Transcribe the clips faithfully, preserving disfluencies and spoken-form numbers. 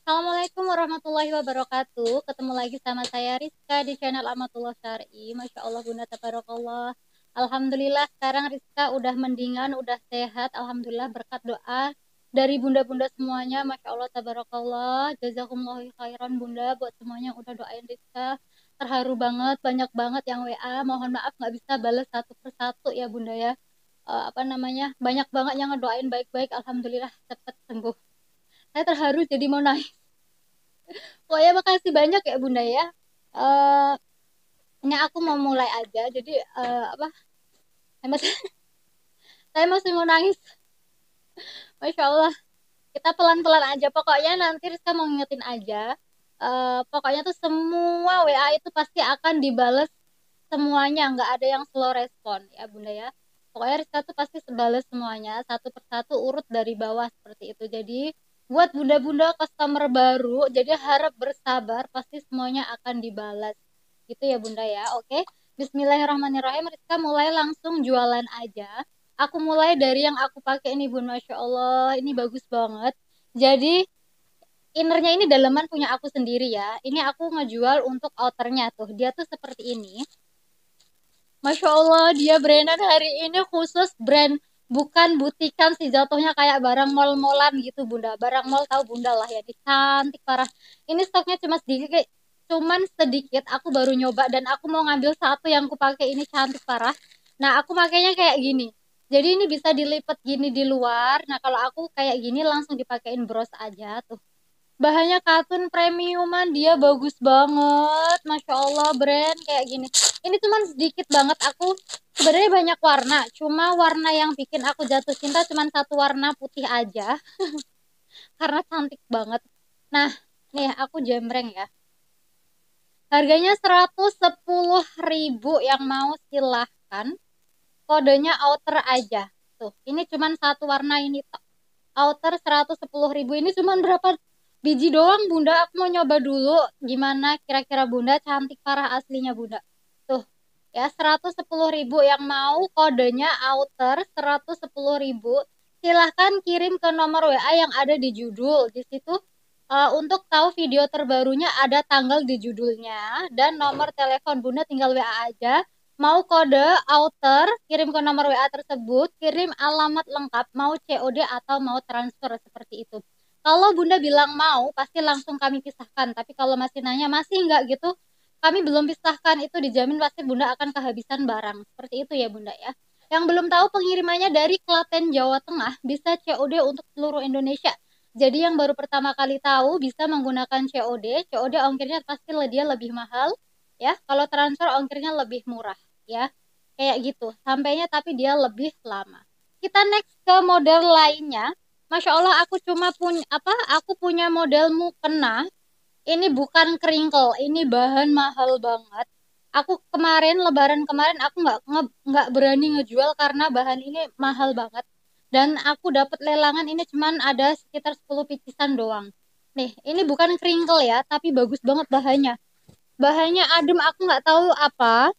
Assalamualaikum warahmatullahi wabarakatuh. Ketemu lagi sama saya Rizka di channel Amatullah Syar'i. Masya Allah Bunda Tabarakallah. Alhamdulillah sekarang Rizka udah mendingan, udah sehat. Alhamdulillah berkat doa dari bunda-bunda semuanya. Masya Allah Tabarakallah. Jazakumullah khairan Bunda buat semuanya yang udah doain Rizka. Terharu banget, banyak banget yang W A. Mohon maaf nggak bisa balas satu persatu ya Bunda ya. Eh, apa namanya? Banyak banget yang ngedoain baik-baik. Alhamdulillah cepat sembuh. Saya terharu jadi mau nangis. Pokoknya makasih banyak ya Bunda ya. Eh, ini aku mau mulai aja. Jadi eh, apa? Saya masih, saya masih mau nangis. Masya Allah. Kita pelan-pelan aja. Pokoknya nanti Rizka mau ngingetin aja. Eh, pokoknya tuh semua W A itu pasti akan dibales semuanya. Nggak ada yang slow respon ya Bunda ya. Pokoknya Rizka tuh pasti sebales semuanya. Satu persatu urut dari bawah seperti itu. Jadi buat bunda-bunda customer baru, jadi harap bersabar. Pasti semuanya akan dibalas. Gitu ya Bunda ya. Oke. Bismillahirrahmanirrahim. Rizka mulai langsung jualan aja. Aku mulai dari yang aku pakai ini Bun. Masya Allah. Ini bagus banget. Jadi innernya ini daleman punya aku sendiri ya. Ini aku ngejual untuk outernya tuh. Dia tuh seperti ini. Masya Allah, dia branded hari ini khusus brand, bukan butikan sih jatuhnya, kayak barang mall-mallan gitu Bunda. Barang mall tahu Bunda lah ya, di cantik parah. Ini stoknya cuma sedikit, cuman sedikit. Aku baru nyoba dan aku mau ngambil satu yang aku pakai ini cantik parah. Nah, aku makainya kayak gini. Jadi ini bisa dilipat gini di luar. Nah, kalau aku kayak gini langsung dipakein bros aja tuh. Bahannya katun premiuman, dia bagus banget. Masya Allah, brand kayak gini. Ini cuman sedikit banget. Aku sebenarnya banyak warna. Cuma warna yang bikin aku jatuh cinta cuman satu warna putih aja. Karena cantik banget. Nah, nih aku jembreng ya. Harganya seratus sepuluh ribu, yang mau silahkan. Kodenya outer aja. Tuh, ini cuman satu warna ini. Outer seratus sepuluh ribu, ini cuman berapa biji doang Bunda. Aku mau nyoba dulu gimana kira-kira Bunda. Cantik parah aslinya Bunda. Tuh ya, seratus sepuluh ribu, yang mau kodenya outer seratus sepuluh ribu. Silahkan kirim ke nomor W A yang ada di judul. Di situ uh, untuk tahu video terbarunya ada tanggal di judulnya dan nomor telepon Bunda, tinggal W A aja. Mau kode outer, kirim ke nomor W A tersebut, kirim alamat lengkap, mau C O D atau mau transfer seperti itu. Kalau Bunda bilang mau, pasti langsung kami pisahkan. Tapi kalau masih nanya, masih enggak gitu, kami belum pisahkan, itu dijamin pasti Bunda akan kehabisan barang. Seperti itu ya Bunda ya. Yang belum tahu, pengirimannya dari Klaten, Jawa Tengah, bisa C O D untuk seluruh Indonesia. Jadi yang baru pertama kali tahu bisa menggunakan C O D. C O D ongkirnya pasti dia lebih mahal ya. Kalau transfer ongkirnya lebih murah ya. Kayak gitu. Sampainya tapi dia lebih lama. Kita next ke model lainnya. Masya Allah, aku cuma punya apa? Aku punya model mukena. Ini bukan crinkle, ini bahan mahal banget. Aku kemarin Lebaran kemarin aku nggak nge- nggak berani ngejual karena bahan ini mahal banget. Dan aku dapat lelangan ini cuman ada sekitar sepuluh picisan doang. Nih, ini bukan crinkle ya, tapi bagus banget bahannya. Bahannya adem, aku nggak tahu apa.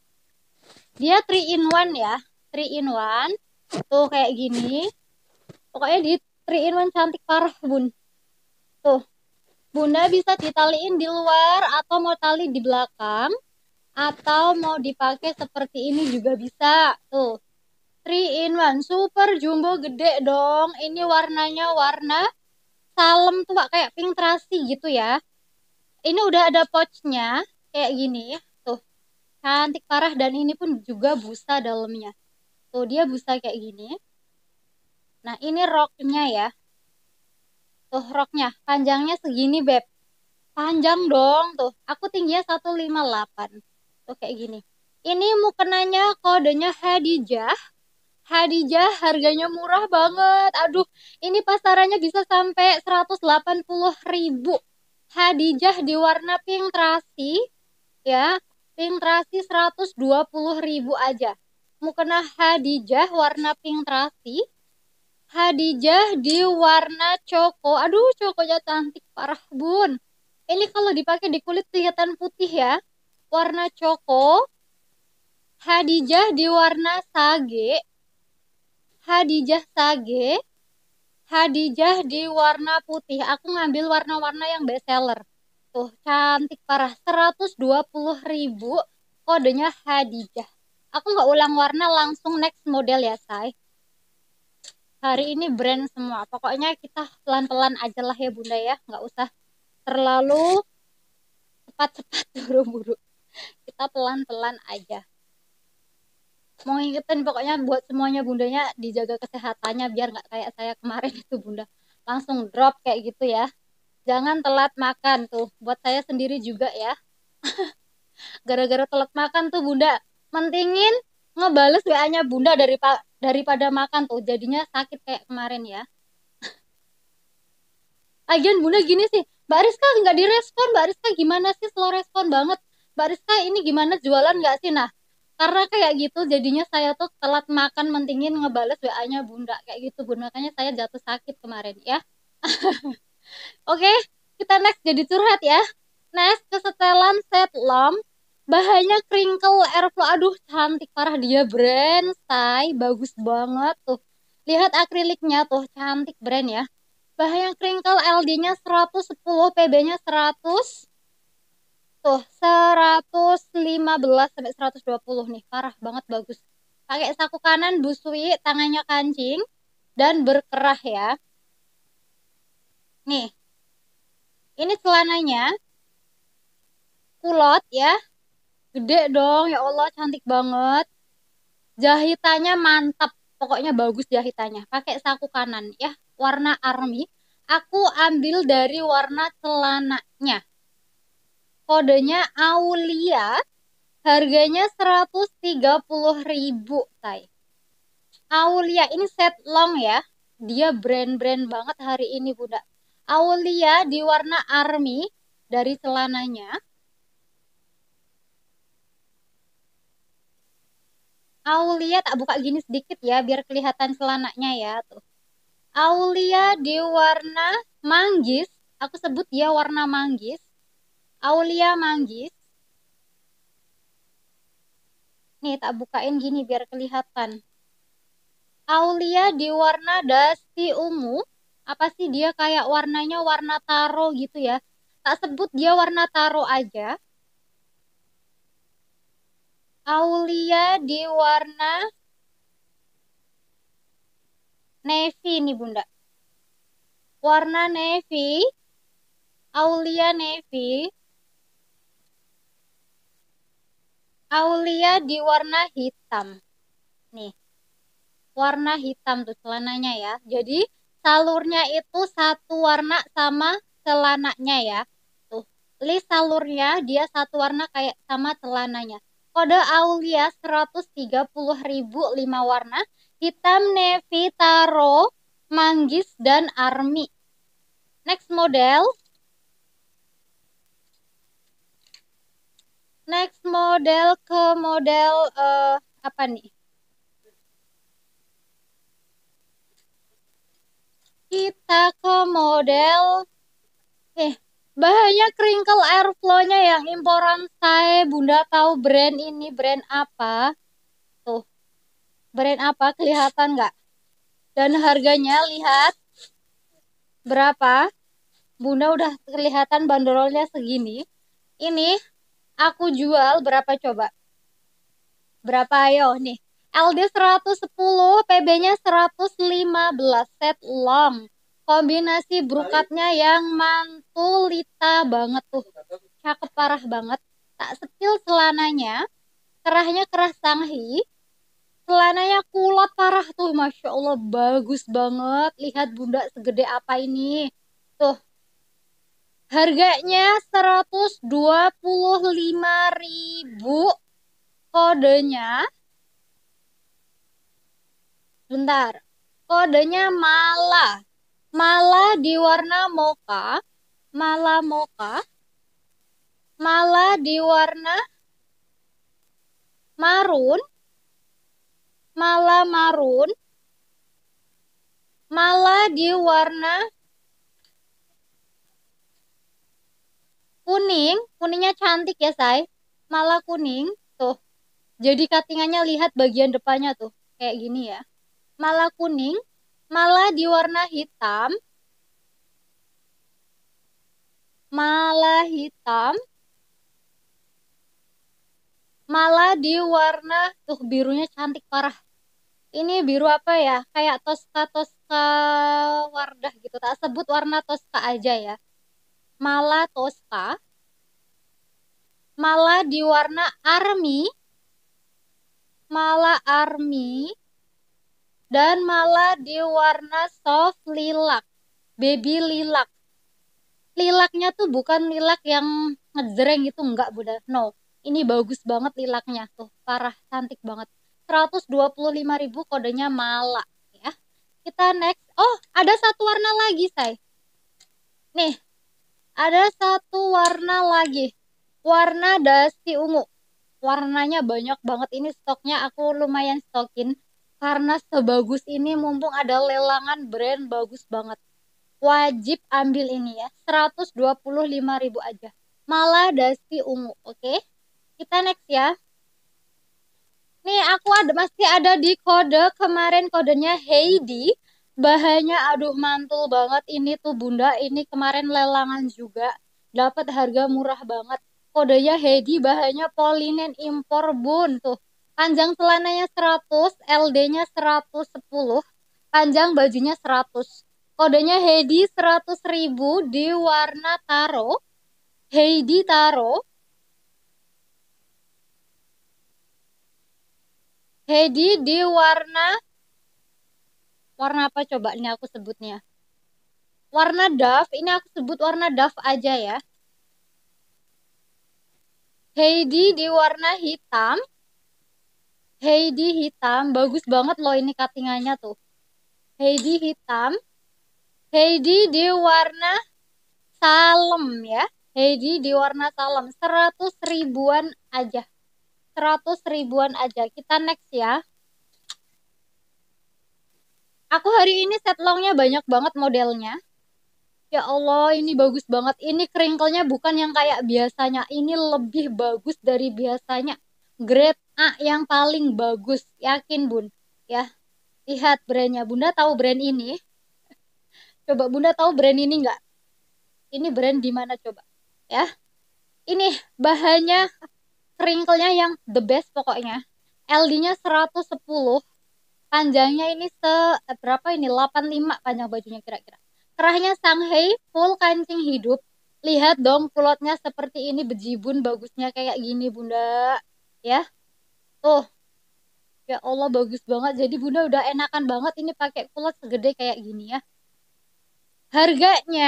Dia three in one ya, three in one. Tuh kayak gini. Pokoknya di three in one cantik parah, Bun. Tuh, Bunda bisa ditaliin di luar atau mau tali di belakang atau mau dipakai seperti ini juga bisa. Tuh, three in one, super jumbo gede dong. Ini warnanya warna salem tuh Pak, kayak pink terasi gitu ya. Ini udah ada pouchnya kayak gini. Tuh, cantik parah, dan ini pun juga busa dalamnya. Tuh, dia busa kayak gini. Nah, ini roknya ya. Tuh, roknya panjangnya segini, Beb. Panjang dong tuh. Aku tingginya seratus lima puluh delapan. Tuh kayak gini. Ini mukenanya kodenya Hadijah. Hadijah harganya murah banget. Aduh, ini pasarannya bisa sampai seratus delapan puluh ribu. Hadijah di warna pink terasi ya. Pink terasi seratus dua puluh ribu aja. Mukena Hadijah warna pink terasi. Hadijah di warna coko. Aduh, cokonya cantik parah, Bun. Ini kalau dipakai di kulit kelihatan putih ya. Warna coko. Hadijah di warna sage. Hadijah sage. Hadijah di warna putih. Aku ngambil warna-warna yang best seller. Tuh, cantik parah. seratus dua puluh ribu. Kodenya Hadijah. Aku nggak ulang warna, langsung next model ya, say. Hari ini brand semua. Pokoknya kita pelan-pelan aja lah ya, Bunda ya. Nggak usah terlalu cepat-cepat buru-buru. Kita pelan-pelan aja. Mau ngingetin pokoknya buat semuanya bundanya dijaga kesehatannya biar nggak kayak saya kemarin itu, Bunda. Langsung drop kayak gitu ya. Jangan telat makan tuh. Buat saya sendiri juga ya. Gara-gara telat makan tuh Bunda, mentingin ngebales W A-nya Bunda daripada daripada makan tuh. Jadinya sakit kayak kemarin ya. Lagian Bunda gini sih, Mbak Rizka nggak direspon. Mbak Rizka gimana sih, slow respon banget. Mbak Rizka ini gimana, jualan nggak sih? Nah, karena kayak gitu jadinya saya tuh telat makan, mentingin ngebales W A-nya Bunda. Kayak gitu Bunda, makanya saya jatuh sakit kemarin ya. Oke, kita next jadi curhat ya. Next, kesetelan set lamp. Bahannya crinkle airflow. Aduh, cantik parah, dia brand say. Bagus banget tuh. Lihat akriliknya tuh, cantik brand ya. Bahan crinkle L D-nya seratus sepuluh, P B-nya seratus. Tuh, seratus lima belas sampai seratus dua puluh nih. Parah banget, bagus. Pakai saku kanan busui, tangannya kancing dan berkerah ya. Nih. Ini celananya kulot ya. Gede dong, ya Allah, cantik banget. Jahitannya mantap. Pokoknya bagus jahitannya. Pakai saku kanan ya. Warna army. Aku ambil dari warna celananya. Kodenya Aulia. Harganya seratus tiga puluh ribu, say. Aulia ini set long ya. Dia brand-brand banget hari ini, Bunda. Aulia di warna army dari celananya. Aulia tak buka gini sedikit ya biar kelihatan celananya ya tuh. Aulia di warna manggis. Aku sebut dia warna manggis. Aulia manggis. Nih tak bukain gini biar kelihatan. Aulia di warna dusty ungu. Apa sih dia kayak warnanya warna taro gitu ya. Tak sebut dia warna taro aja. Aulia di warna navy nih Bunda. Warna navy. Aulia navy. Aulia di warna hitam. Nih. Warna hitam tuh celananya ya. Jadi salurnya itu satu warna sama celananya ya. Tuh. List salurnya dia satu warna kayak sama celananya. Kode Aulia seratus tiga puluh ribu, lima warna. Hitam, navy, taro, manggis, dan army. Next model. Next model ke model uh, apa nih? Kita ke model eh bahannya crinkle airflow-nya yang imporan saya. Bunda tahu brand ini brand apa? Tuh. Brand apa? Kelihatan nggak? Dan harganya lihat berapa? Bunda udah kelihatan bandrolnya segini. Ini aku jual berapa coba? Berapa ayo nih? L D seratus sepuluh, P B-nya seratus lima belas, set long. Kombinasi brokatnya yang mantulita banget tuh. Cakep parah banget. Tak sepil celananya. Kerahnya kerah Sanghi. Celananya kulot parah tuh. Masya Allah, bagus banget. Lihat Bunda segede apa ini. Tuh. Harganya seratus dua puluh lima ribu. Kodenya. Bentar. Kodenya Mala. Mala di warna mocha. Mala mocha. Mala di warna marun. Mala marun. Mala di warna kuning. Kuningnya cantik ya, say. Mala kuning. Tuh. Jadi cuttingannya lihat bagian depannya tuh. Kayak gini ya. Mala kuning. Mala di warna hitam. Mala hitam. Mala di warna, tuh birunya cantik parah. Ini biru apa ya? Kayak toska-toska Wardah gitu. Tak sebut warna toska aja ya. Mala toska. Mala di warna army. Mala army. Dan mala di warna soft lilac. Baby lilac. Lilaknya tuh bukan lilak yang ngejreng itu, enggak Bunda. No. Ini bagus banget lilaknya tuh. Parah, cantik banget. seratus dua puluh lima ribu kodenya mala ya. Kita next. Oh, ada satu warna lagi, say. Nih, ada satu warna lagi. Warna dasi ungu. Warnanya banyak banget. Ini stoknya aku lumayan stokin. Karena sebagus ini mumpung ada lelangan brand bagus banget. Wajib ambil ini ya. seratus dua puluh lima ribu aja. Mala dasi ungu. Oke. Kita next ya. Nih aku ada masih ada di kode kemarin, kodenya Heidi. Bahannya aduh mantul banget ini tuh Bunda. Ini kemarin lelangan juga. Dapat harga murah banget. Kodenya Heidi, bahannya polinen impor Bun tuh. Panjang celananya seratus, L D-nya seratus sepuluh, panjang bajunya seratus. Kodenya Heidi seratus ribu di warna taro. Heidi taro. Heidi di warna warna apa coba ini aku sebutnya? Warna Dove. Ini aku sebut warna Dove aja ya. Heidi di warna hitam. Heidi hitam, bagus banget loh ini cuttingannya tuh. Heidi hitam. Heidi di warna salem ya. Heidi di warna salem, seratus ribuan aja. seratus ribuan aja. Kita next ya. Aku hari ini set longnya banyak banget modelnya. Ya Allah, ini bagus banget. Ini kringkelnya bukan yang kayak biasanya. Ini lebih bagus dari biasanya. Grade A yang paling bagus. Yakin, Bun. Ya, lihat brandnya. Bunda tahu brand ini? Coba Bunda tahu brand ini nggak? Ini brand di mana coba? Ya, ini bahannya, kringkelnya yang the best pokoknya. L D-nya seratus sepuluh. Panjangnya ini se eh, berapa ini? delapan puluh lima panjang bajunya kira-kira. Kerahnya Shanghai, full kancing hidup. Lihat dong kulotnya seperti ini, bejibun bagusnya kayak gini Bunda. Ya. Tuh. Ya Allah bagus banget. Jadi Bunda udah enakan banget ini pakai kulot segede kayak gini ya. Harganya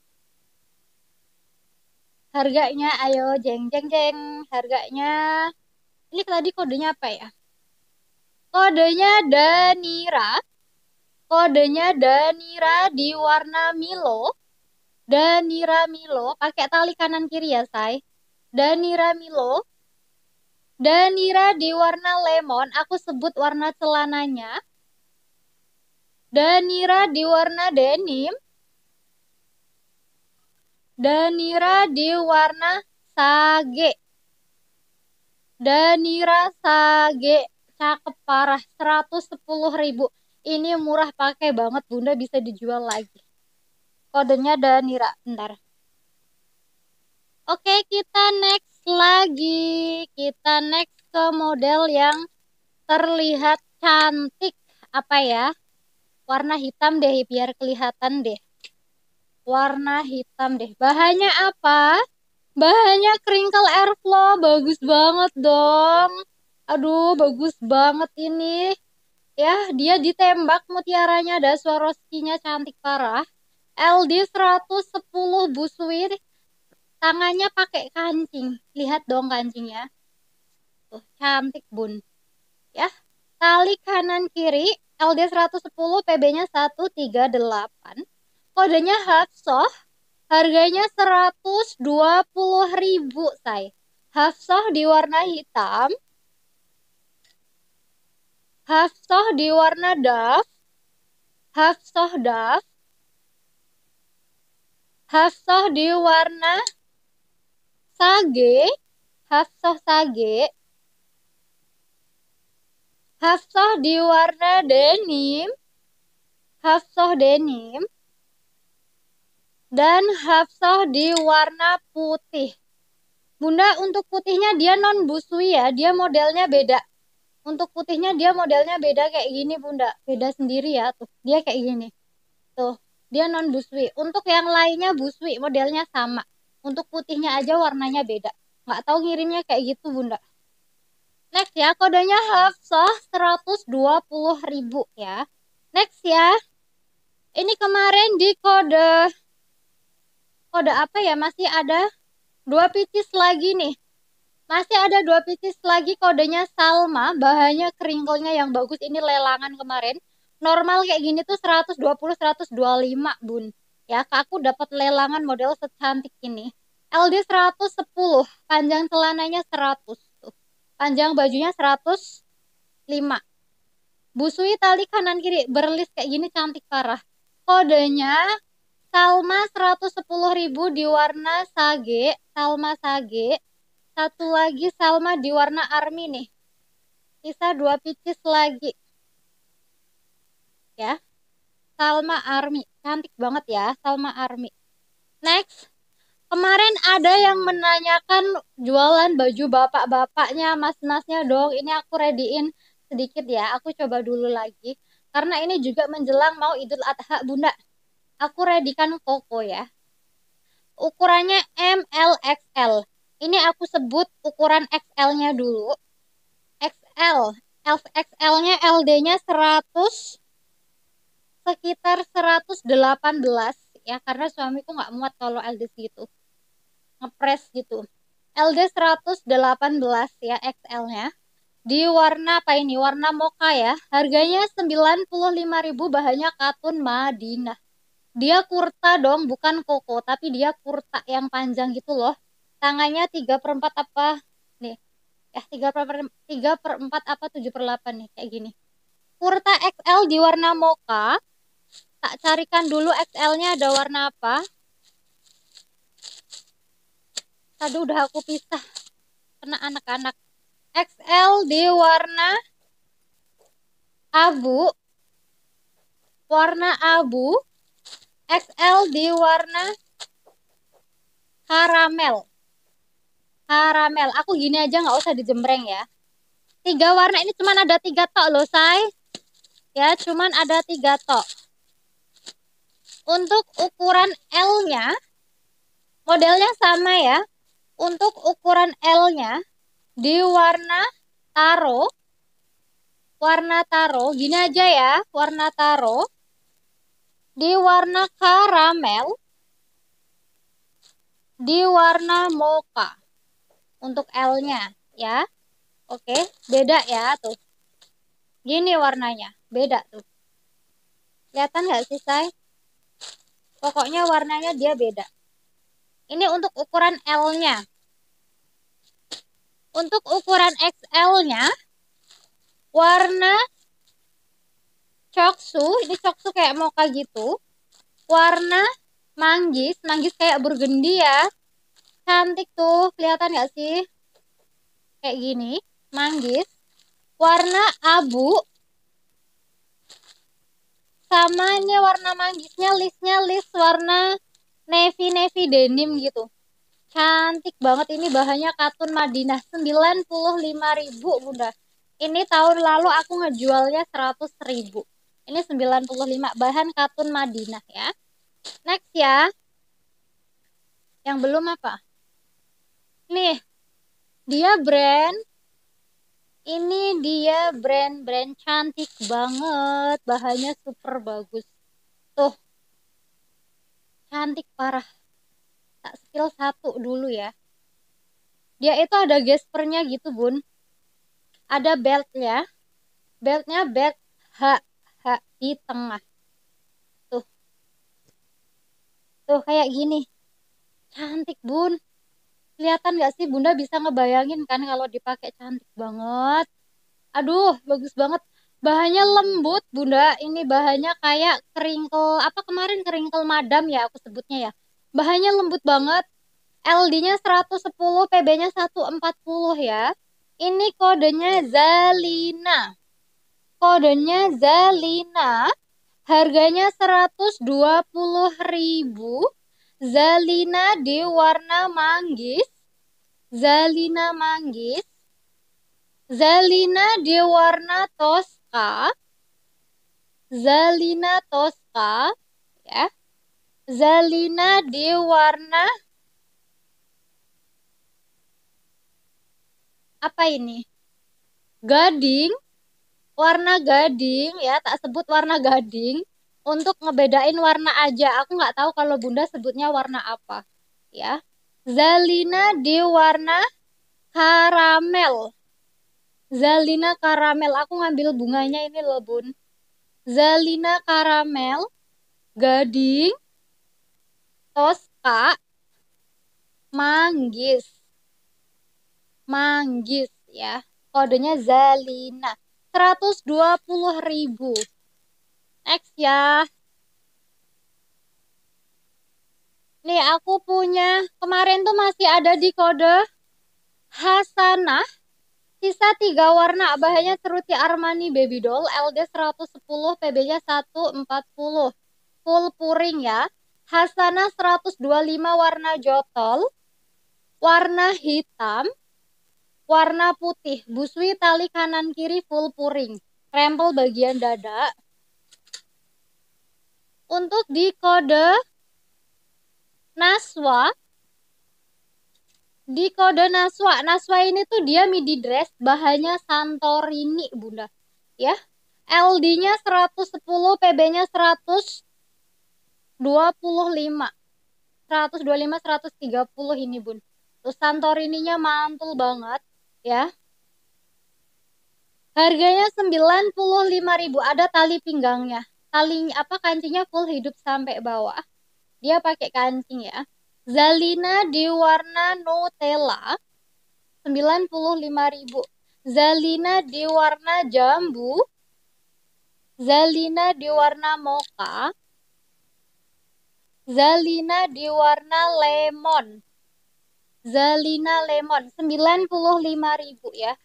Harganya ayo jeng jeng jeng. Harganya ini tadi kodenya apa ya? Kodenya Danira. Kodenya Danira di warna Milo. Danira Milo, pakai tali kanan kiri ya, say. Danira Milo. Danira di warna lemon, aku sebut warna celananya. Danira di warna denim. Danira di warna sage. Danira sage, cakep parah, seratus sepuluh ribu. Ini murah pakai banget Bunda, bisa dijual lagi. Kodenya Danira, bentar. Oke, kita next lagi. Kita next ke model yang terlihat cantik. Apa ya? Warna hitam deh, biar kelihatan deh. Warna hitam deh. Bahannya apa? Bahannya crinkle airflow. Bagus banget dong. Aduh, bagus banget ini. Ya, dia ditembak mutiaranya, ada Swarovski-nya cantik parah. L D seratus sepuluh buswir. Tangannya pakai kancing. Lihat dong kancingnya. Tuh, cantik Bun. Ya. Tali kanan kiri L D seratus sepuluh, P B-nya seratus tiga puluh delapan. Kodenya Hafsoh. Harganya seratus dua puluh ribu, say. Hafsoh di warna hitam. Hafsoh di warna Dove. Hafsoh Dove. Hafsoh di warna sage. Hafsoh sage. Hafsoh di warna denim. hafsah denim dan hafsah di warna putih. Bunda, untuk putihnya dia non busui ya, dia modelnya beda. Untuk putihnya dia modelnya beda kayak gini Bunda, beda sendiri ya tuh. Dia kayak gini. Tuh, dia non busui. Untuk yang lainnya busui, modelnya sama. Untuk putihnya aja warnanya beda. Nggak tahu ngirimnya kayak gitu Bunda. Next ya, kodenya hafsah seratus dua puluh ribu ya. Next ya. Ini kemarin di kode kode apa ya? Masih ada dua pieces lagi nih. Masih ada dua pieces lagi, kodenya Salma, bahannya keringelnya yang bagus. Ini lelangan kemarin. Normal kayak gini tuh seratus dua puluh seratus dua puluh lima, Bun. Ya, aku dapat lelangan model secantik ini. L D seratus sepuluh, panjang celananya seratus tuh. Panjang bajunya seratus lima. Busui tali kanan kiri, berlis kayak gini cantik parah. Kodenya Salma seratus sepuluh ribu di warna sage, Salma sage. Satu lagi Salma di warna army nih. Sisa dua pieces lagi. Ya. Salma army. Cantik banget ya, Salma army. Next. Kemarin ada yang menanyakan jualan baju bapak-bapaknya, mas-masnya dong. Ini aku readyin sedikit ya. Aku coba dulu lagi. Karena ini juga menjelang mau Idul Adha, Bunda. Aku readykan koko ya. Ukurannya M L X L. Ini aku sebut ukuran X L-nya dulu. X L. X L-nya L D-nya seratus, sekitar seratus delapan belas ya, karena suamiku nggak muat kalau L D segitu. Ngepres gitu. L D seratus delapan belas ya X L-nya. Di warna apa ini? Warna mocha ya. Harganya sembilan puluh lima ribu, bahannya katun Madinah. Dia kurta dong, bukan koko, tapi dia kurta yang panjang gitu loh. Tangannya tiga per empat apa? Nih. Ya, tiga per empat apa tujuh per delapan nih, kayak gini. Kurta X L di warna mocha. Tak carikan dulu X L-nya ada warna apa. Tadi udah aku pisah. Kena anak-anak. X L di warna abu. Warna abu. X L di warna karamel. Karamel. Aku gini aja nggak usah dijembreng ya. Tiga warna ini cuman ada tiga tok loh, say. Ya, cuman ada tiga tok. Untuk ukuran L-nya, modelnya sama ya. Untuk ukuran L-nya, di warna taro. Warna taro, gini aja ya, warna taro. Di warna karamel. Di warna mocha. Untuk L-nya, ya. Oke, beda ya tuh. Gini warnanya, beda tuh. Kelihatan nggak sih, say? Pokoknya warnanya dia beda. Ini untuk ukuran L-nya. Untuk ukuran X L-nya, warna coksu. Ini coksu kayak mocha gitu. Warna manggis. Manggis kayak burgundy ya. Cantik tuh, kelihatan nggak sih? Kayak gini, manggis. Warna abu. Sama ini warna manggisnya, listnya list warna navy-navy denim gitu. Cantik banget, ini bahannya katun Madinah. Sembilan puluh lima ribu, Bunda. Ini tahun lalu aku ngejualnya seratus ribu. Ini sembilan puluh lima, bahan katun Madinah ya. Next ya. Yang belum apa? Nih, dia brand. Ini dia brand-brand cantik banget. Bahannya super bagus. Tuh. Cantik parah. Tak spill satu dulu ya. Dia itu ada gespernya gitu, Bun. Ada beltnya. Beltnya belt H. H di tengah. Tuh. Tuh kayak gini. Cantik, Bun. Kelihatan gak sih, Bunda bisa ngebayangin kan kalau dipakai, cantik banget. Aduh, bagus banget. Bahannya lembut, Bunda. Ini bahannya kayak keringkel, apa kemarin keringkel madam ya aku sebutnya ya. Bahannya lembut banget. L D-nya seratus sepuluh, P B-nya seratus empat puluh ya. Ini kodenya Zalina. Kodenya Zalina. Harganya seratus dua puluh ribu. Zalina di warna manggis. Zalina manggis. Zalina di warna toska. Zalina toska. Ya. Zalina di warna apa ini? Gading. Warna gading ya, tak sebut warna gading. Untuk ngebedain warna aja. Aku nggak tahu kalau Bunda sebutnya warna apa. Ya. Zalina di warna karamel. Zalina karamel. Aku ngambil bunganya ini loh, Bun. Zalina karamel. Gading. Toska. Manggis. Manggis ya. Kodenya Zalina. seratus dua puluh ribu. Next ya. Nih aku punya. Kemarin tuh masih ada di kode Hasanah. Sisa tiga warna. Bahannya ceruti Armani Baby Doll. L D seratus sepuluh. P B-nya seratus empat puluh. Full puring ya. Hasanah seratus dua puluh lima warna jotol. Warna hitam. Warna putih. Busui tali kanan kiri full puring. Rempel bagian dada. Untuk di kode Naswa. Di kode Naswa. Naswa ini tuh dia midi dress. Bahannya Santorini, Bunda. Ya. L D-nya seratus sepuluh. P B-nya seratus dua puluh lima. seratus dua puluh lima, seratus tiga puluh ini, Bun. Terus Santorininya mantul banget. Ya. Harganya sembilan puluh lima ribu. Ada tali pinggangnya. Tali apa kancingnya full hidup sampai bawah. Dia pakai kancing ya. Zalina di warna Nutella. sembilan puluh lima ribu. Zalina di warna jambu. Zalina di warna mocha. Zalina di warna lemon. Zalina lemon. sembilan puluh lima ribu ya.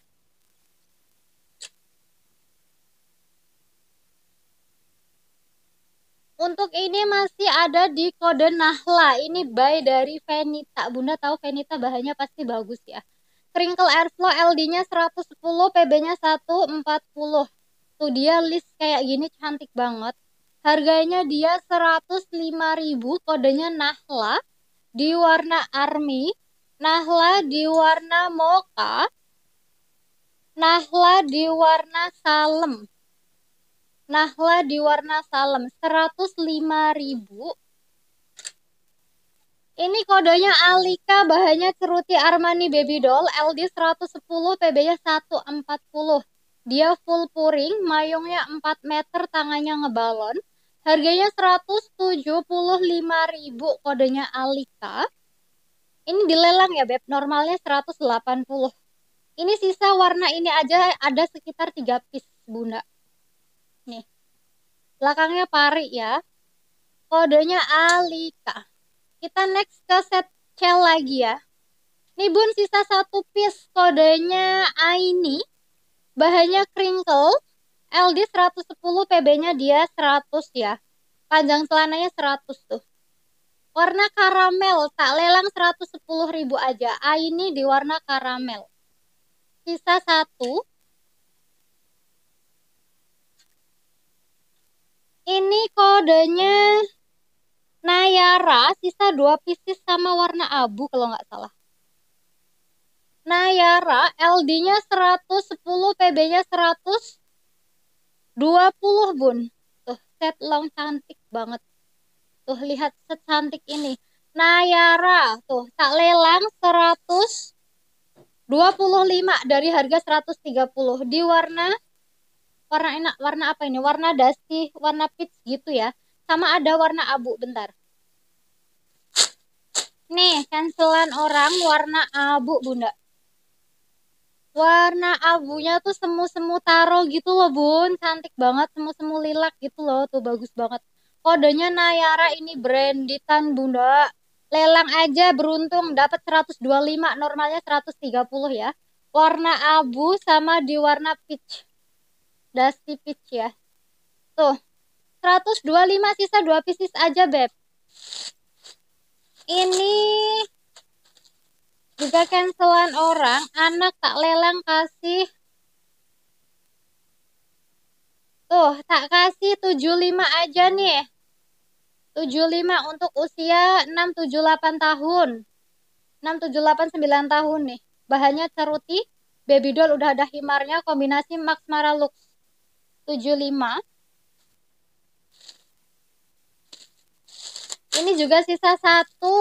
Untuk ini masih ada di kode Nahla. Ini buy dari Venita. Bunda tahu Venita bahannya pasti bagus ya. Crinkle Airflow L D-nya seratus sepuluh, P B-nya seratus empat puluh. Tuh dia list kayak gini cantik banget. Harganya dia seratus lima ribu. Kodenya Nahla. Di warna Army. Nahla di warna Mocha. Nahla di warna Salem. Nahla di warna Salem. seratus lima ribu. Ini kodenya Alika. Bahannya ceruti Armani Baby Doll. L D seratus sepuluh. P B-nya seratus empat puluh. Dia full puring. Mayungnya empat meter. Tangannya ngebalon. Harganya seratus tujuh puluh lima ribu. Kodenya Alika. Ini dilelang ya, Beb. Normalnya seratus delapan puluh. Ini sisa warna ini aja ada sekitar tiga piece, Bunda. Nih. Belakangnya pari ya. Kodenya Alika. Kita next ke set shell lagi ya. Nih Bun, sisa satu piece. Kodenya Aini. Bahannya crinkle. L D seratus sepuluh, P B-nya dia seratus ya. Panjang celananya seratus tuh. Warna karamel. Tak lelang seratus sepuluh ribu aja. Aini di warna karamel. Sisa satu. Ini kodenya Nayara, sisa dua pieces sama warna abu kalau nggak salah. Nayara, L D-nya seratus sepuluh, P B-nya seratus dua puluh, Bun. Tuh, set long cantik banget. Tuh, lihat secantik ini. Nayara, tuh, tak lelang seratus dua puluh lima dari harga seratus tiga puluh. Di warna, warna enak, warna apa ini? Warna dusty, warna peach gitu ya. Sama ada warna abu, bentar. Nih, cancelan orang warna abu, Bunda. Warna abunya tuh semu-semu taro gitu loh, Bun. Cantik banget, semu-semu lilac gitu loh. Tuh, bagus banget. Kodenya Nayara, ini branditan, Bunda. Lelang aja beruntung dapat seratus dua puluh lima, normalnya seratus tiga puluh ya. Warna abu sama di warna peach. Dusty peach ya. Tuh. seratus dua puluh lima, sisa dua pieces aja, Beb. Ini juga cancelan orang, anak tak lelang kasih. Tuh, tak kasih tujuh puluh lima aja nih. tujuh puluh lima untuk usia enam tujuh delapan tahun. enam tujuh delapan sembilan tahun nih. Bahannya ceruti, baby doll udah ada himarnya, kombinasi Max Mara Lux. tujuh puluh lima. Ini juga sisa satu.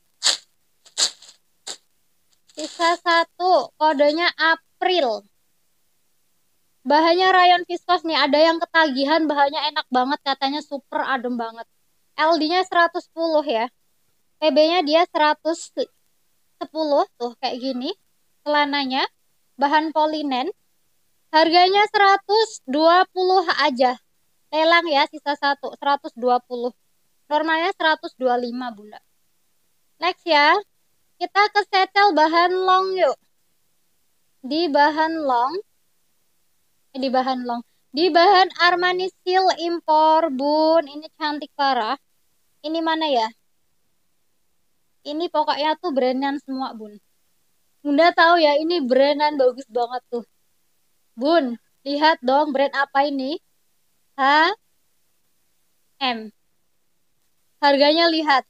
Sisa satu. Kodenya April. Bahannya rayon viskos nih. Ada yang ketagihan, bahannya enak banget. Katanya super adem banget. L D-nya seratus sepuluh ya. P B-nya dia seratus sepuluh. Tuh kayak gini. Celananya. Bahan polinen. Harganya seratus dua puluh aja. Lelang ya, sisa satu. seratus dua puluh. Normalnya seratus dua puluh lima, Bunda. Next ya. Kita ke setel bahan long yuk. Di bahan long. Di bahan long. Di bahan Armani Seal impor, Bun. Ini cantik parah. Ini mana ya? Ini pokoknya tuh brandan semua, Bun. Bunda tahu ya, ini brandan bagus banget tuh. Bun, lihat dong brand apa ini? H M. Harganya lihat.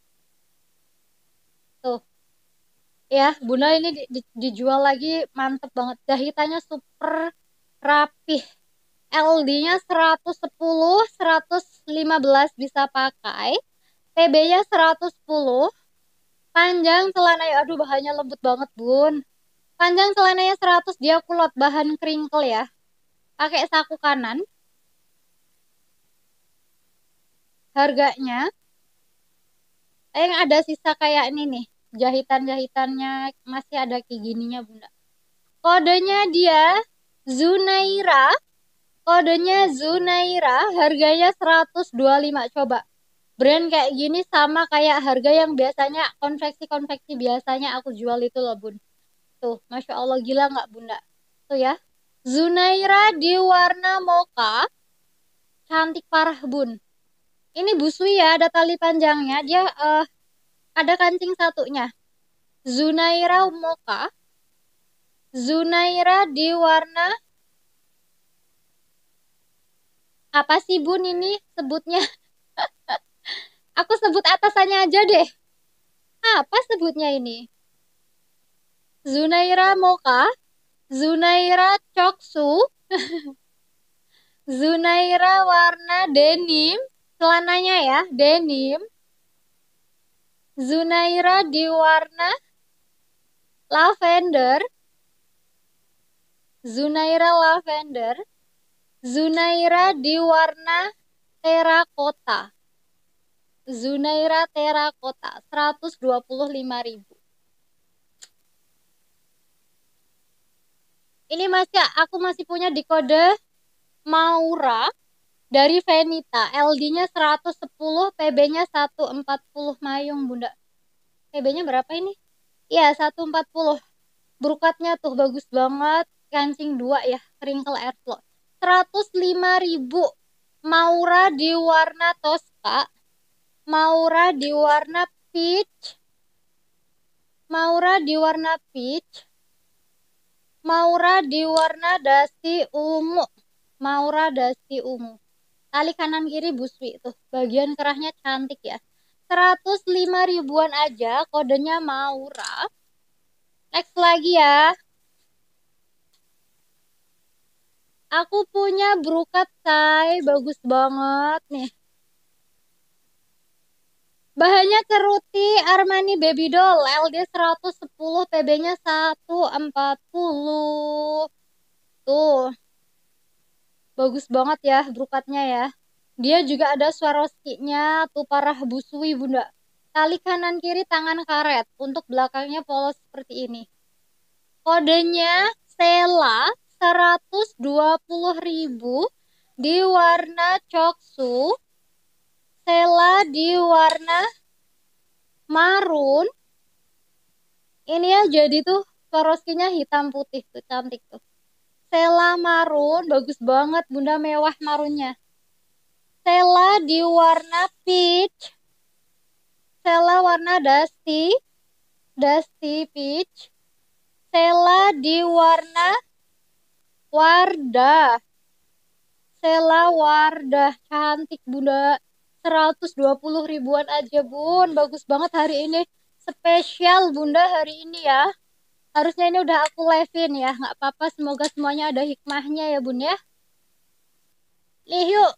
Tuh. Ya, Bunda ini di, di, dijual lagi mantep banget. Jahitannya super rapih. L D-nya seratus sepuluh, seratus lima belas bisa pakai. P B-nya seratus sepuluh. Panjang celananya, aduh bahannya lembut banget, Bun. Panjang celananya seratus, dia kulot bahan crinkle ya. Pakai saku kanan. Harganya eh, yang ada sisa kayak ini nih. Jahitan-jahitannya masih ada kayak gininya, Bunda. Kodenya dia Zunaira. Kodenya Zunaira, harganya seratus dua puluh lima. Coba. Brand kayak gini sama kayak harga yang biasanya konveksi-konveksi biasanya aku jual itu loh, Bun. Tuh, Masya Allah, gila nggak, Bunda? Tuh ya. Zunaira di warna mocha. Cantik parah, Bun. Ini busui ya, ada tali panjangnya. Dia uh, ada kancing satunya. Zunaira mocha. Zunaira di warna apa sih, Bun, ini sebutnya? Aku sebut atasannya aja deh. Apa sebutnya ini? Zunaira mocha. Zunaira coksu. Zunaira warna denim. Celananya ya, denim. Zunaira di warna lavender. Zunaira lavender. Zunaira di warna terakota. Zunaira terakota. seratus dua puluh lima ribu. Ini masih aku masih punya di kode Maura dari Venita. L D-nya seratus sepuluh, P B-nya seratus empat puluh mayung, Bunda. P B-nya berapa ini? Iya, seratus empat puluh. Brukatnya tuh bagus banget. Kancing dua ya, crinkle airflow. seratus lima ribu. Maura di warna Tosca. Maura di warna peach. Maura di warna peach. Maura di warna dasi ungu. Maura dasi ungu. Tali kanan kiri buswi tuh. Bagian kerahnya cantik ya. seratus lima ribuan aja. Kodenya Maura. Next lagi ya. Aku punya brokat say. Bagus banget nih. Bahannya ceruti Armani Baby Doll. L D seratus sepuluh, P B-nya seratus empat puluh. Tuh. Bagus banget ya brokatnya ya. Dia juga ada Swarovski-nya. Tuh parah busui, Bunda. Tali kanan kiri tangan karet. Untuk belakangnya polos seperti ini. Kodenya Sela seratus dua puluh ribu. Di warna coksu. Sela di warna marun. Ini ya jadi tuh Swarovski-nya hitam putih tuh, cantik tuh. Sela marun, bagus banget, Bunda, mewah marunnya. Stella di warna peach. Stella warna dusty. Dusty peach. Stella di warna Wardah. Stella Wardah. Cantik bunda. seratus dua puluh ribuan aja bun. Bagus banget hari ini. Spesial bunda hari ini ya. Harusnya ini udah aku live-in ya. Nggak apa-apa. Semoga semuanya ada hikmahnya ya bun ya. Nih yuk.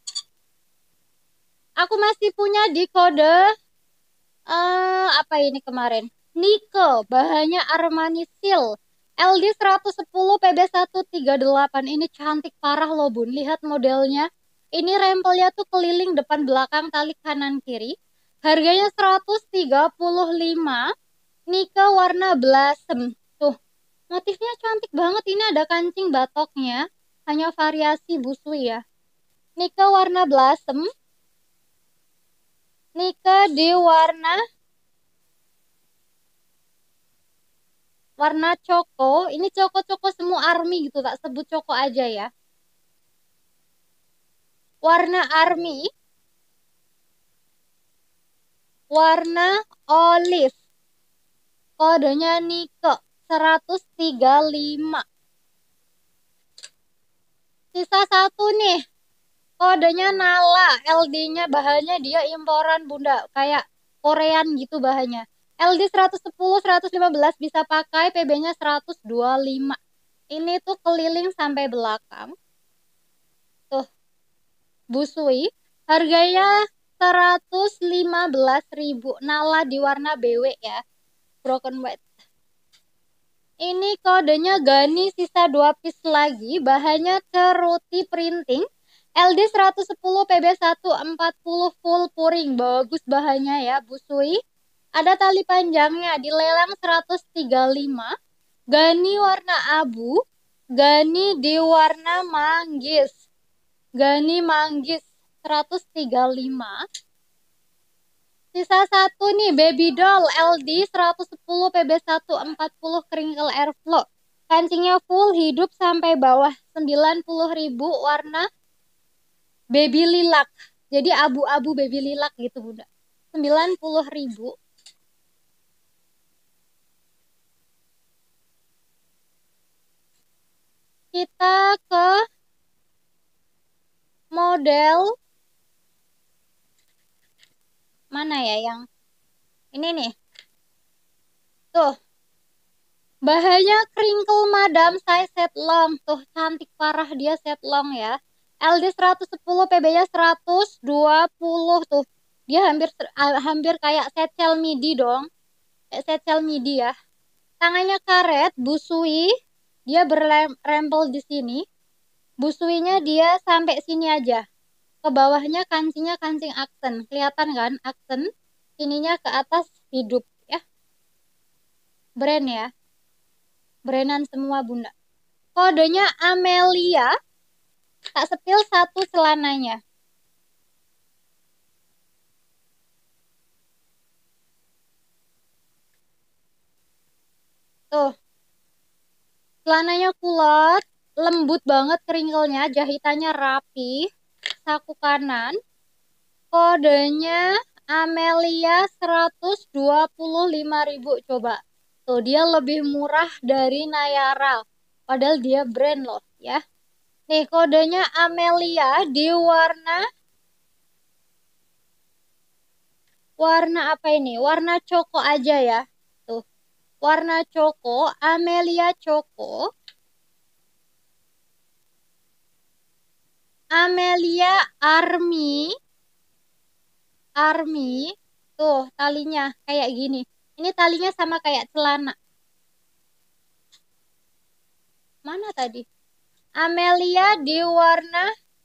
Aku masih punya di kode. Uh, apa ini kemarin? Nike. Bahannya Armani Seal. L D seratus sepuluh P B seratus tiga puluh delapan. Ini cantik parah loh bun. Lihat modelnya. Ini rempelnya tuh keliling depan belakang tali kanan kiri. Harganya seratus tiga puluh lima. Nike warna blossom. Tuh, motifnya cantik banget. Ini ada kancing batoknya. Hanya variasi busui ya. Nike warna blossom. Nike di warna warna coko. Ini coko-coko semua army gitu. Tak sebut coko aja ya. Warna army. Warna olive. Kodenya Nike seratus tiga puluh lima. Sisa satu nih. Kodenya Nala. L D-nya bahannya dia imporan bunda. Kayak Korean gitu bahannya. L D seratus sepuluh, seratus lima belas bisa pakai. P B-nya seratus dua puluh lima. Ini tuh keliling sampai belakang. Tuh. Busui. Harganya seratus lima belas ribu. Nala di warna B W ya. Broken white. Ini kodenya Gani, sisa dua piece lagi. Bahannya Ceruti printing. L D seratus sepuluh P B seratus empat puluh full puring. Bagus bahannya ya, busui. Ada tali panjangnya. Dilelang seratus tiga puluh lima. Gani warna abu. Gani di warna manggis. Gani manggis seratus tiga puluh lima. Sisa satu nih, baby doll L D seratus sepuluh P B seratus empat puluh crinkle airflow. Kancingnya full hidup sampai bawah. sembilan puluh ribu warna baby lilac. Jadi abu-abu baby lilac gitu bunda. sembilan puluh ribu. Kita ke model mana ya yang ini nih. Tuh. Bahannya crinkle madam size set long. Tuh cantik parah dia set long ya. L D seratus sepuluh P B-nya seratus dua puluh tuh. Dia hampir hampir kayak satchel midi dong. Kayak satchel midi ya. Tangannya karet, busui. Dia berrempel di sini. Busuinya dia sampai sini aja. Ke bawahnya kancingnya kancing aksen. Kelihatan kan aksen? Ininya ke atas hidup ya. Brand ya. Brandan semua bunda. Kodenya Amelia. Tak sepil satu celananya. Tuh. Celananya kulot. Lembut banget keringelnya. Jahitannya rapi. Saku kanan. Kodenya Amelia seratus dua puluh lima ribu. Coba. Tuh dia lebih murah dari Nayara. Padahal dia brand loh ya. Nih kodenya Amelia di warna warna apa ini? Warna coko aja ya. Tuh. Warna coko, Amelia coko. Amelia Army. Army. Tuh talinya kayak gini. Ini talinya sama kayak celana. Mana tadi? Amelia di warna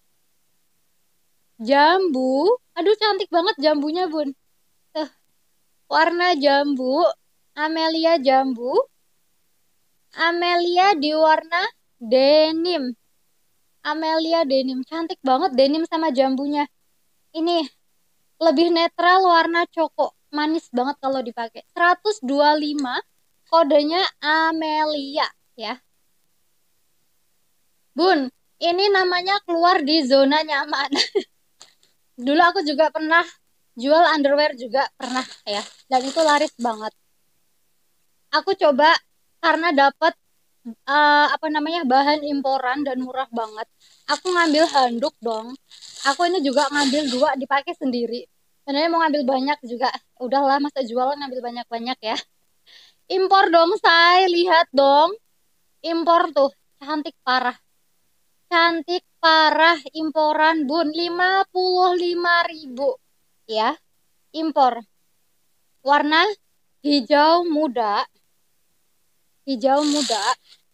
jambu. Aduh cantik banget jambunya bun. Tuh. Warna jambu. Amelia jambu. Amelia di warna denim. Amelia denim. Cantik banget denim sama jambunya. Ini lebih netral warna coko. Manis banget kalau dipakai. seratus dua puluh lima. Kodenya Amelia ya. Bun, ini namanya keluar di zona nyaman. Dulu aku juga pernah jual underwear juga pernah ya, dan itu laris banget. Aku coba karena dapat uh, apa namanya bahan imporan dan murah banget. Aku ngambil handuk dong. Aku ini juga ngambil dua dipakai sendiri. Sebenarnya mau ngambil banyak juga. Udahlah masa jual ngambil banyak-banyak ya. Impor dong, saya lihat dong. Impor tuh cantik parah. Cantik parah imporan bun lima puluh lima ribu ya. Impor. Warna hijau muda. Hijau muda.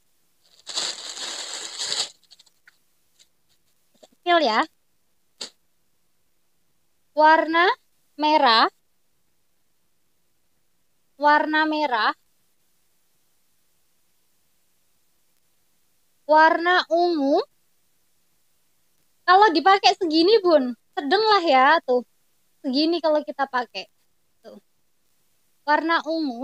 Kecil ya. Warna merah. Warna merah. Warna ungu. Kalau dipakai segini bun, sedang lah ya tuh. Segini kalau kita pakai. Tuh. Warna ungu.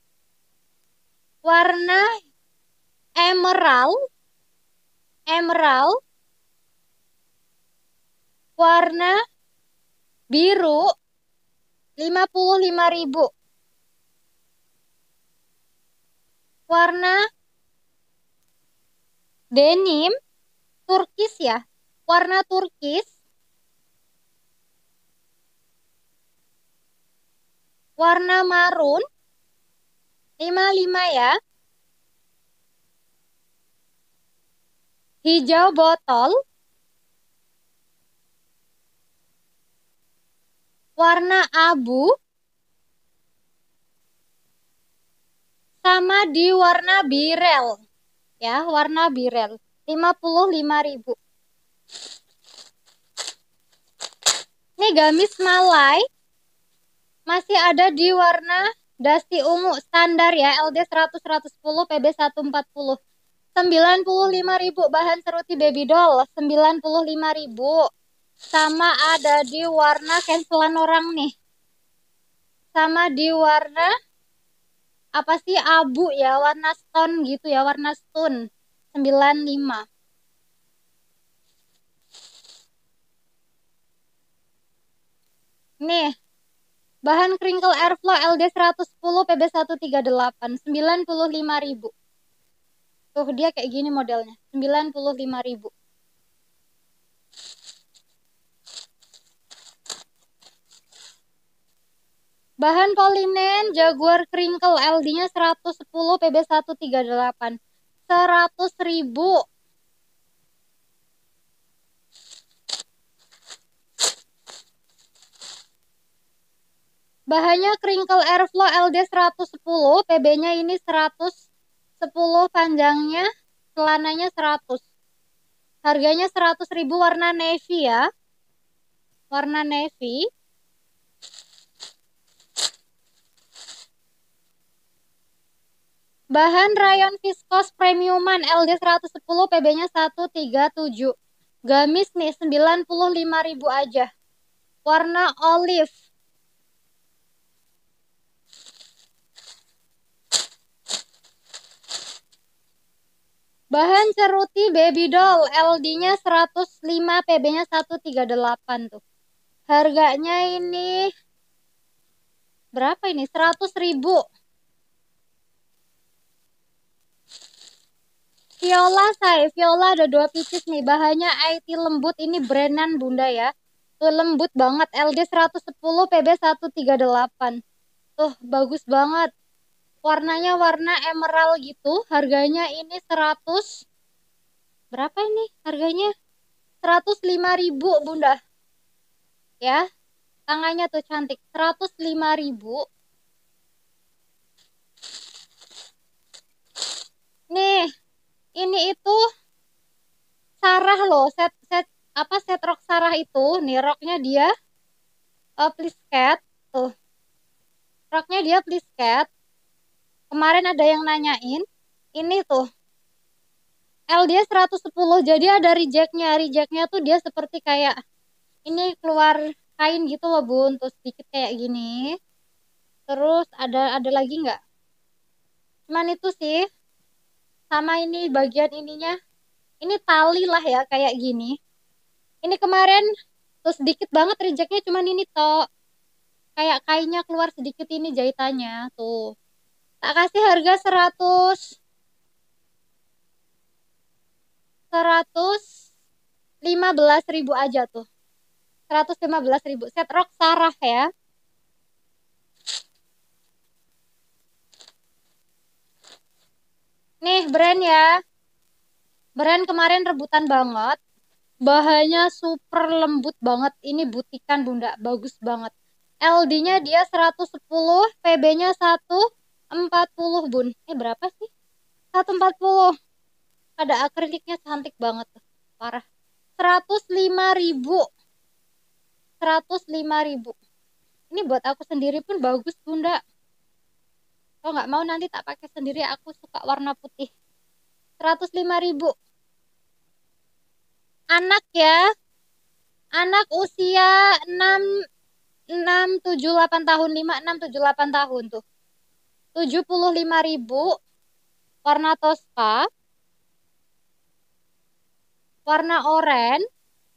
Warna emerald. Emerald. Warna biru. lima puluh lima ribu. Warna denim. Turkis ya. Warna turkis. Warna marun. lima puluh lima ya. Hijau botol. Warna abu. Sama di warna birel. Ya, warna birel. lima puluh lima ribu. Ini gamis malai. Masih ada di warna dasi ungu standar ya. L D seratus seratus sepuluh P B seratus empat puluh. sembilan puluh lima ribu bahan seruti baby doll. sembilan puluh lima ribu. Sama ada di warna cancelan orang nih. Sama di warna apa sih abu ya, warna stone gitu ya, warna stone. sembilan puluh lima. Nih, bahan crinkle airflow L D seratus sepuluh P B seratus tiga puluh delapan, sembilan puluh lima ribu. Tuh dia kayak gini modelnya, sembilan puluh lima ribu. Bahan polinen Jaguar crinkle L D-nya seratus sepuluh P B seratus tiga puluh delapan. seratus ribu. Bahannya crinkle airflow L D seratus sepuluh, P B-nya ini seratus sepuluh, panjangnya, celananya seratus. Harganya seratus ribu, warna navy ya. Warna navy. Bahan rayon viskos premiuman L D seratus sepuluh, P B-nya seratus tiga puluh tujuh. Gamis nih sembilan puluh lima ribu aja. Warna olive. Bahan ceruti baby doll L D-nya seratus lima, P B-nya seratus tiga puluh delapan tuh. Harganya ini berapa ini? seratus ribu. Viola saya, Viola ada dua pieces nih. Bahannya I T lembut, ini brandan bunda ya. Tuh lembut banget, L D seratus sepuluh, P B seratus tiga puluh delapan. Tuh bagus banget. Warnanya warna emerald gitu. Harganya ini seratus. Berapa ini harganya? seratus lima ribu bunda. Ya, tangannya tuh cantik. seratus lima ribu. Nih, ini itu Sarah loh, set set apa set rok Sarah itu, nih roknya dia uh, please cat tuh. Roknya dia please cat. Kemarin ada yang nanyain, ini tuh L dia seratus sepuluh, jadi ada rejectnya. Rejectnya tuh dia seperti kayak ini keluar kain gitu loh bun, tuh sedikit kayak gini. Terus ada ada lagi nggak? Cuman itu sih, sama ini bagian ininya. Ini tali lah ya kayak gini. Ini kemarin Tuh sedikit banget rejectnya, cuman ini toh. Kayak kainnya keluar sedikit ini jahitannya. Tuh. Tak kasih harga seratus seratus lima belas ribu aja tuh. Seratus lima belas ribu. Set rok Sarah ya. Nih brand ya. Brand kemarin rebutan banget. Bahannya super lembut banget. Ini butikan bunda. Bagus banget. L D-nya dia seratus sepuluh. P B-nya seratus empat puluh bun. Eh berapa sih? seratus empat puluh. Ada akriliknya cantik banget. Parah. seratus lima ribu. seratus lima ribu. Ini buat aku sendiri pun bagus bunda. Kalau nggak mau nanti tak pakai sendiri. Aku suka warna putih. seratus lima ribu. Anak ya. Anak usia enam enam tujuh delapan tahun, lima enam tujuh delapan tahun tuh. tujuh puluh lima ribu. Warna Tosca. Warna oranye.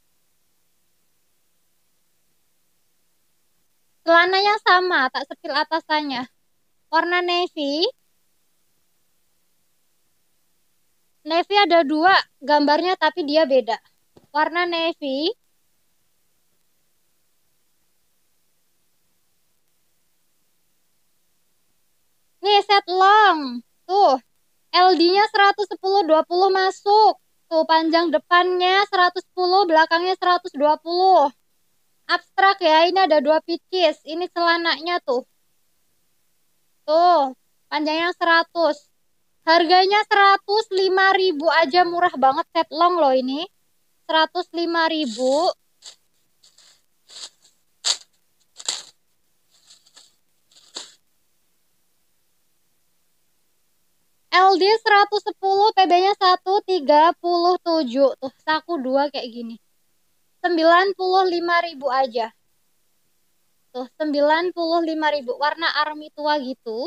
Celananya sama, tak sepil atasannya. Warna navy. Navy ada dua gambarnya tapi dia beda. Warna navy. Nih set long. Tuh. L D-nya seratus sepuluh dua puluh masuk. Tuh panjang depannya seratus sepuluh, belakangnya seratus dua puluh. Abstrak ya, ini ada dua pieces. Ini celananya tuh. Tuh, panjangnya seratus. Harganya seratus lima ribu aja, murah banget set long loh ini. seratus lima ribu. L D seratus sepuluh, P B-nya seratus tiga puluh tujuh. Tuh, saku dua kayak gini. sembilan puluh lima ribu aja. Tuh, sembilan puluh lima ribu. Warna army tua gitu.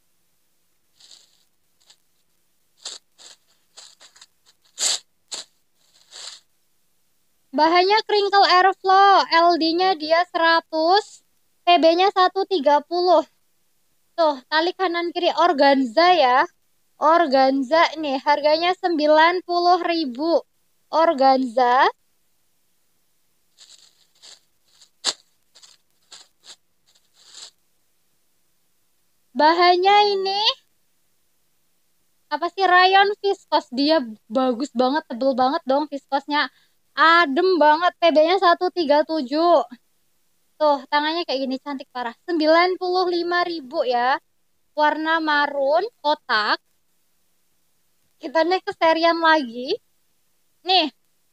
Bahannya crinkle airflow. L D-nya dia seratus. P B-nya seratus tiga puluh. Tuh, tali kanan kiri organza ya. Organza nih, harganya sembilan puluh ribu. Organza. Bahannya ini apa sih, rayon viskos. Dia bagus banget, tebel banget dong viskosnya. Adem banget. P B-nya seratus tiga puluh tujuh. Tuh, tangannya kayak gini cantik parah. sembilan puluh lima ribu ya. Warna marun, kotak. Kita nih ke serian lagi. Nih.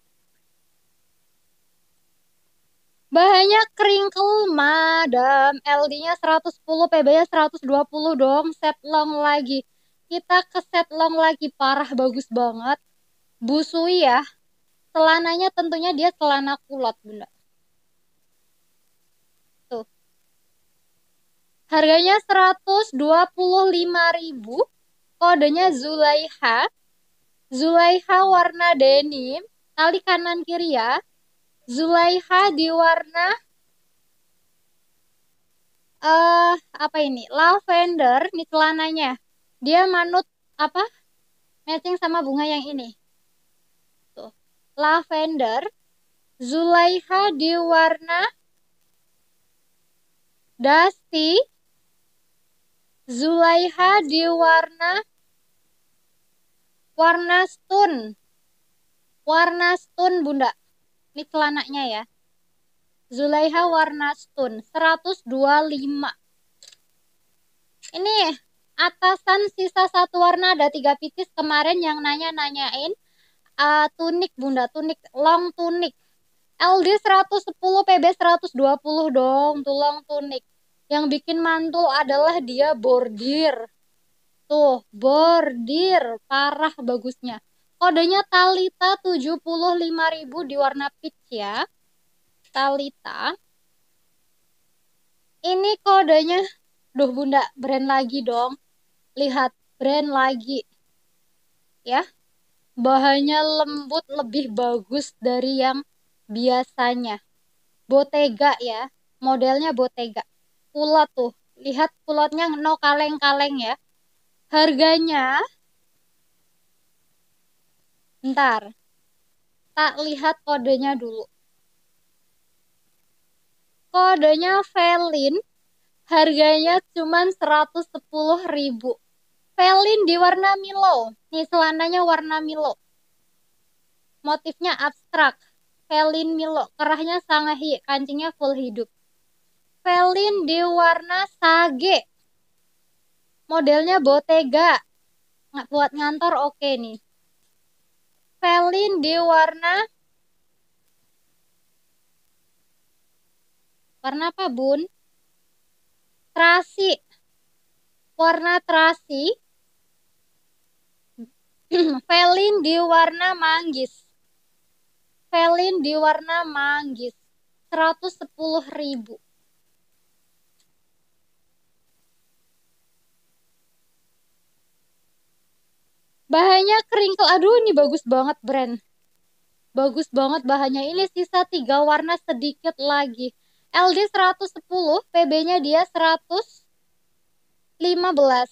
Bahannya crinkle madam. L D-nya seratus sepuluh, P B-nya seratus dua puluh dong. Set long lagi. Kita ke set long lagi. Parah, bagus banget. Busui ya. Celananya tentunya dia celana kulot, bunda. Tuh. Harganya seratus dua puluh lima ribu. Kodenya Zulaiha. Zulaiha warna denim. Tali kanan kiri ya. Zulaiha di warna eh uh, apa ini? Lavender. Ini celananya. Dia manut apa? Matching sama bunga yang ini. Tuh. Lavender. Zulaiha di warna dusty. Zulaiha di warna warna stone. Warna stone, bunda. Ini celananya ya. Zulaiha warna stone. seratus dua puluh lima. Ini atasan sisa satu warna, ada tiga pieces. Kemarin yang nanya-nanyain uh, tunik, bunda. Tunik, long tunik. L D seratus sepuluh, P B seratus dua puluh dong. Tuh long tunik. Yang bikin mantul adalah dia bordir. Tuh, bordir. Parah bagusnya. Kodenya Talita tujuh puluh lima ribu di warna peach ya. Talita. Ini kodenya. Duh bunda, brand lagi dong. Lihat, brand lagi. Ya. Bahannya lembut, lebih bagus dari yang biasanya. Bottega ya, modelnya Bottega. Kulot tuh, lihat kulotnya no kaleng-kaleng ya. Harganya, bentar, tak lihat kodenya dulu. Kodenya Velin, harganya cuma seratus sepuluh ribu. Velin di warna Milo. Nih celananya warna Milo. Motifnya abstrak. Velin Milo. Kerahnya sangahi. Kancingnya full hidup. Velin di warna sage. Modelnya Bottega. Nggak buat ngantor oke okay nih. Velin di warna warna apa bun? Terasi. Warna terasi. Velin di warna manggis. Velin di warna manggis. seratus sepuluh ribu. Bahannya crinkle. Aduh, ini bagus banget brand. Bagus banget bahannya. Ini sisa tiga warna sedikit lagi. L D seratus sepuluh, P B-nya dia seratus lima belas.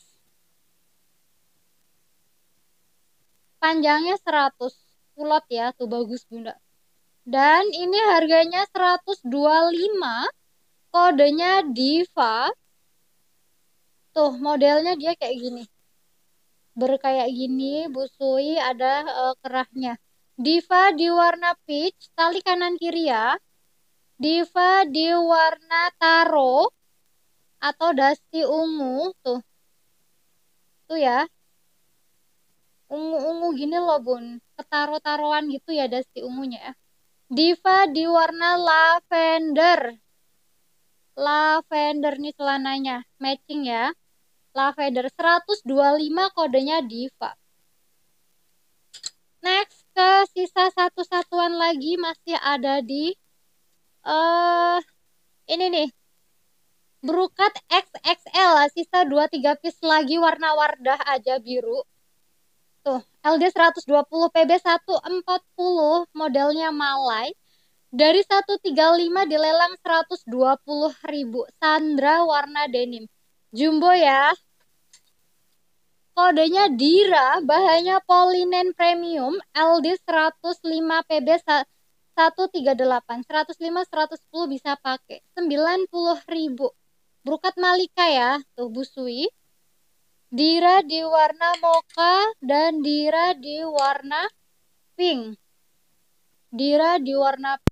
Panjangnya seratus. Kulot ya, tuh bagus bunda. Dan ini harganya seratus dua puluh lima. Kodenya Diva. Tuh, modelnya dia kayak gini. Berkayak gini, busui, ada uh, kerahnya. Diva di warna peach, tali kanan kiri ya. Diva di warna taro atau dusty ungu, tuh. Tuh ya. Ungu-ungu gini loh, Bun. Ketaro-taroan gitu ya dusty ungunya ya. Diva di warna lavender. Lavender nih celananya, matching ya. Lavender seratus dua puluh lima, kodenya Diva. Next ke sisa satu satuan lagi masih ada di uh, ini nih. Brokat X X L, sisa dua tiga piece lagi warna wardah aja biru. Tuh, L D seratus dua puluh, P B seratus empat puluh, modelnya Malai. Dari seratus tiga puluh lima dilelang seratus dua puluh ribu. Sandra warna denim. Jumbo ya. Kodenya Dira, bahannya polinen premium, L D seratus lima, P B seratus tiga puluh delapan. seratus lima, seratus sepuluh bisa pakai. sembilan puluh ribu. Brokat Malika ya, tuh busui. Dira di warna mocha dan Dira di warna pink. Dira di warna